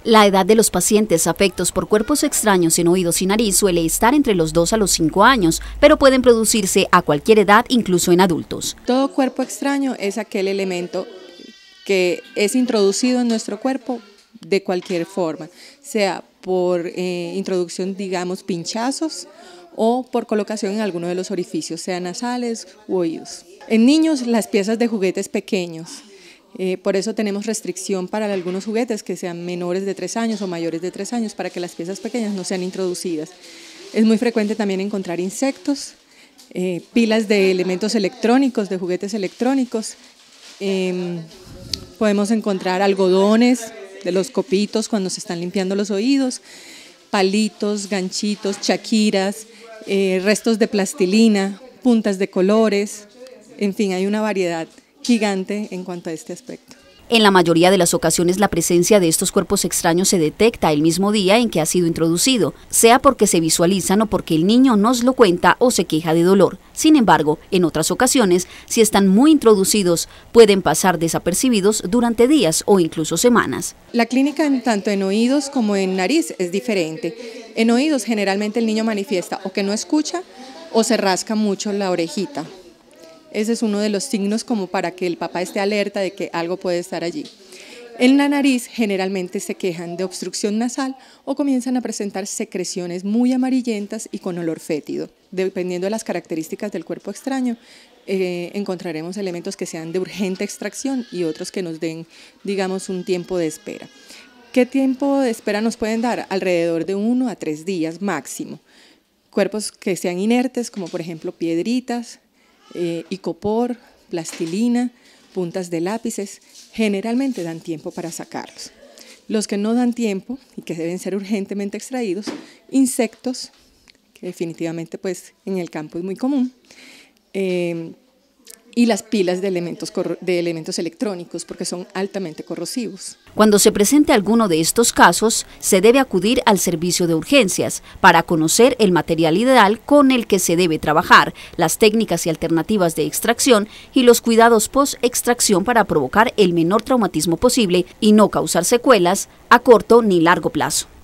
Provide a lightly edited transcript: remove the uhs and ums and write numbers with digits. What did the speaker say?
La edad de los pacientes afectos por cuerpos extraños en oídos y nariz suele estar entre los 2 a los 5 años, pero pueden producirse a cualquier edad, incluso en adultos. Todo cuerpo extraño es aquel elemento que es introducido en nuestro cuerpo de cualquier forma, sea por introducción, digamos, pinchazos o por colocación en alguno de los orificios, sean nasales u oídos. En niños, las piezas de juguetes pequeños. Por eso tenemos restricción para algunos juguetes que sean menores de 3 años o mayores de 3 años para que las piezas pequeñas no sean introducidas. Es muy frecuente también encontrar insectos, pilas de elementos electrónicos, de juguetes electrónicos. Podemos encontrar algodones de los copitos cuando se están limpiando los oídos, palitos, ganchitos, chaquiras, restos de plastilina, puntas de colores, en fin, hay una variedad gigante en cuanto a este aspecto. En la mayoría de las ocasiones la presencia de estos cuerpos extraños se detecta el mismo día en que ha sido introducido, sea porque se visualizan o porque el niño nos lo cuenta o se queja de dolor. Sin embargo, en otras ocasiones, si están muy introducidos, pueden pasar desapercibidos durante días o incluso semanas. La clínica tanto en oídos como en nariz es diferente. En oídos generalmente el niño manifiesta o que no escucha o se rasca mucho la orejita. Ese es uno de los signos como para que el papá esté alerta de que algo puede estar allí. En la nariz generalmente se quejan de obstrucción nasal o comienzan a presentar secreciones muy amarillentas y con olor fétido. Dependiendo de las características del cuerpo extraño, encontraremos elementos que sean de urgente extracción y otros que nos den, digamos, un tiempo de espera. ¿Qué tiempo de espera nos pueden dar? Alrededor de 1 a 3 días máximo. Cuerpos que sean inertes, como por ejemplo piedritas, icopor, plastilina, puntas de lápices, generalmente dan tiempo para sacarlos. Los que no dan tiempo y que deben ser urgentemente extraídos, insectos, que definitivamente pues en el campo es muy común, y las pilas de elementos electrónicos porque son altamente corrosivos. Cuando se presente alguno de estos casos, se debe acudir al servicio de urgencias para conocer el material ideal con el que se debe trabajar, las técnicas y alternativas de extracción y los cuidados post-extracción para provocar el menor traumatismo posible y no causar secuelas a corto ni largo plazo.